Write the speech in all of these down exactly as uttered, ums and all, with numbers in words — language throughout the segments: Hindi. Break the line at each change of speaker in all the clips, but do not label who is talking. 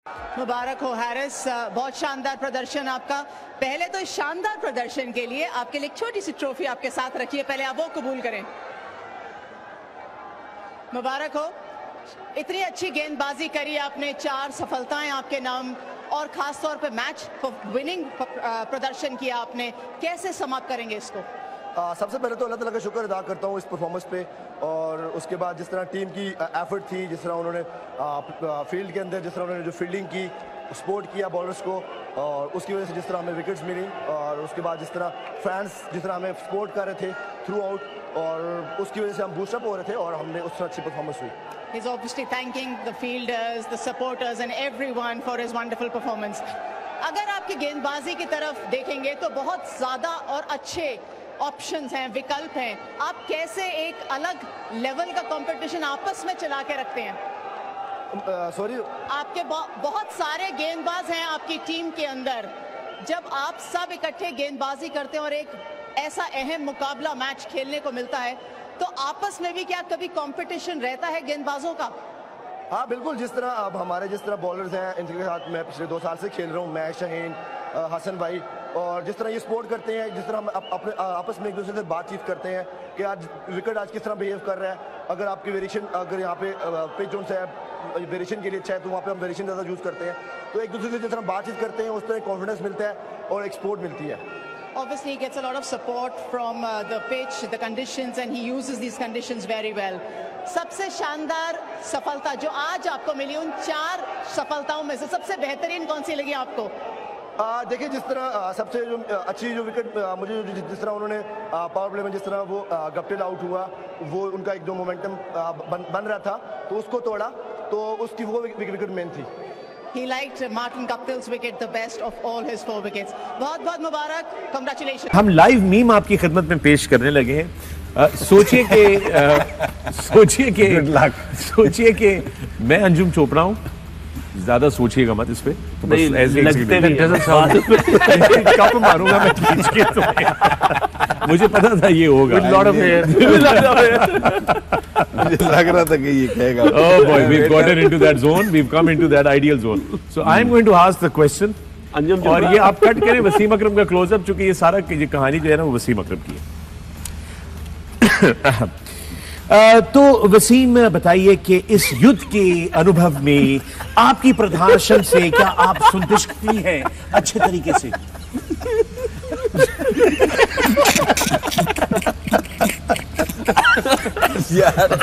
मुबारक हो हारिस, बहुत शानदार प्रदर्शन आपका। पहले तो इस शानदार प्रदर्शन के लिए आपके लिए एक छोटी सी ट्रॉफी आपके साथ रखिए, पहले आप वो कबूल करें। मुबारक हो, इतनी अच्छी गेंदबाजी करी आपने, चार सफलताएं आपके नाम, और खास तौर पे मैच विनिंग प्रदर्शन किया आपने। कैसे समाप्त करेंगे इसको?
आ, सबसे पहले तो अल्लाह ताला का शुक्र अदा करता हूँ इस परफॉर्मेंस पे, और उसके बाद जिस तरह टीम की एफर्ट थी, जिस तरह उन्होंने फील्ड के अंदर जिस तरह उन्होंने जो फील्डिंग की, सपोर्ट किया बॉलर्स को, और उसकी वजह से जिस तरह हमें विकेट्स मिली, और उसके बाद जिस तरह फैंस जिस तरह हमें सपोर्ट कर रहे थे थ्रू आउट, और उसकी वजह से हम बूस्टअप हो रहे थे और हमने उस तरह अच्छी परफॉर्मेंस हुई।
He's obviously thanking the fielders, the supporters and everyone for his wonderful performance. अगर आपकी गेंदबाजी की तरफ देखेंगे तो बहुत ज़्यादा और अच्छे ऑप्शंस हैं, विकल्प हैं। आप कैसे एक अलग लेवल का कंपटीशन आपस में चला के रखते हैं?
सॉरी uh,
आपके बहुत सारे गेंदबाज हैं आपकी टीम के अंदर। जब आप सब इकट्ठे गेंदबाजी करते हैं और एक ऐसा अहम मुकाबला मैच खेलने को मिलता है, तो आपस में भी क्या कभी कंपटीशन रहता है गेंदबाजों का?
हाँ बिल्कुल, जिस तरह अब हमारे जिस तरह बॉलर्स हैं, इनके साथ मैं पिछले दो साल से खेल रहा हूँ, मैं, शाहीन, हसन भाई, और जिस तरह ये सपोर्ट करते हैं, जिस तरह हम अपने आपस में एक दूसरे से बातचीत करते हैं कि आज विकेट आज किस तरह बिहेव कर रहा है, अगर आपकी वेरिएशन अगर यहाँ पे पिच जोन से वेरिएशन के लिए अच्छा है तो वहाँ पे हम वेरिएशन ज़्यादा यूज़ करते हैं, तो एक दूसरे से जिस तरह बातचीत करते हैं उस तरह कॉन्फिडेंस मिलता है और एक सपोर्ट मिलती है।
Obviously, he gets a lot of support from uh, the pitch, the conditions, and he uses these conditions very well. सबसे शानदार सफलता जो आज आपको मिली, उन चार सफलताओं में से सबसे बेहतरीन कौन सी लगी आपको?
देखिए, जिस तरह आ, सबसे जो अच्छी जो विकेट मुझे जिस तरह उन्होंने पावर प्ले में जिस तरह वो गप्टिल आउट हुआ, वो उनका एक जो मोमेंटम बन, बन रहा था तो उसको तोड़ा, तो उसकी वो विकेट मेन थी।
He liked Martin Guptill's wicket the best of all his four wickets. बहुत बहुत मुबारक, congratulations.
हम लाइव मीम आपकी खिदमत में पेश करने लगे हैं। सोचिए कि सोचिए कि सोचिए कि मैं अंजुम चोपड़ा हूँ, ज्यादा सोचिएगा मत इस पे, तो बस ऐसे लगते भी कप मारूंगा मैं खींच के, तो मुझे पता था ये होगा।
मुझे लग रहा था कि ये कहेगा।
Oh boy, we've gotten into that zone. We've come into that ideal zone. So I'm going to ask the question. और ये आप कट करें वसीम अकरम का क्लोजअप, चूंकि ये सारा ये कहानी जो है ना वो वसीम अकरम की है। Uh, तो वसीम, बताइए कि इस युद्ध के अनुभव में आपकी प्रदर्शन से क्या आप संतुष्ट हैं अच्छे तरीके से?
यार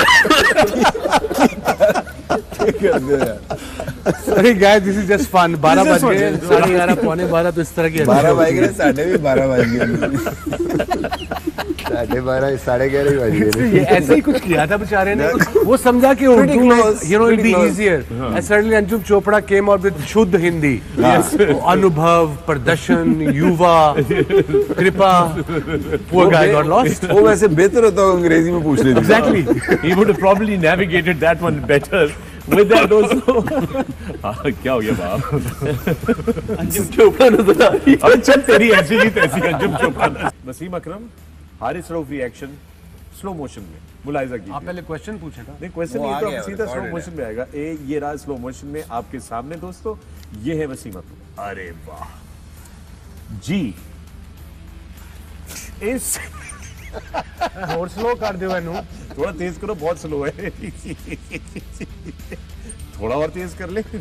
Sorry guys, this is just fun. बारह बज गए, साढ़े ग्यारह पौने बारह, तो इस तरह की
बारह बज गए, साढ़े भी बारह बज गए, साढ़े बारह साढ़े ग्यारह बज गए।
ऐसे ही कुछ किया था बेचारे ने, वो समझा कि उर्दू में you know it'll be easier. And suddenly Anjum Chopra came out with शुद्ध हिंदी, अनुभव, प्रदर्शन, युवा, कृपा। Poor guy got lost.
वो वैसे बेहतर होता है अंग्रेजी में पूछ लेते।
Exactly, he would have probably navigated that one better. With that also, क्या हो गया बाप? अंजुम चोपड़ा नजर आ रही है। अरे चल, तेरी ऐसी ही तैसी Anjum Chopra. Wasim Akram, Haris Rauf reaction slow motion में, मुलाहिजा कीजिए।
आप पहले क्वेश्चन पूछे था।
नहीं, क्वेश्चन नहीं, तो सीधा स्लो मोशन में आएगा। ए, ये रहा स्लो मोशन में आपके सामने दोस्तों, ये है वसीम अकरम। अरे वाह जी, इस
और स्लो कर दो इनू,
थोड़ा तेज करो, बहुत स्लो है। थोड़ा और तेज कर ले।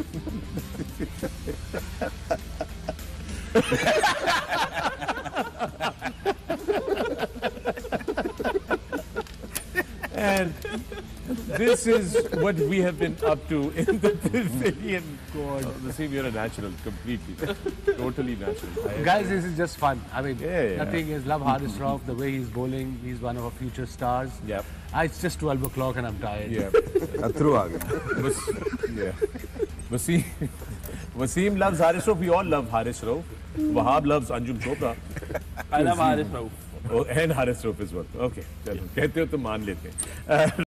And this is what we have been up to in the pavilion. God, Wasim, you're a natural, completely, totally natural.
Guys, this is just fun. I mean,
yeah, yeah.
nothing is love Haris Rauf, the way he's bowling. He's one of our future stars.
Yep.
Ah, it's just twelve o'clock and I'm tired.
Yeah.
अथरू आ गया।
Yeah. Wasim, Wasim loves Haris Rauf. We all love Haris Rauf. Wahab loves Anjum Chopra.
I love Haris Rauf.
Oh, and Haris Rauf as well. Okay, चलो, कहते हो तो मान लेते हैं।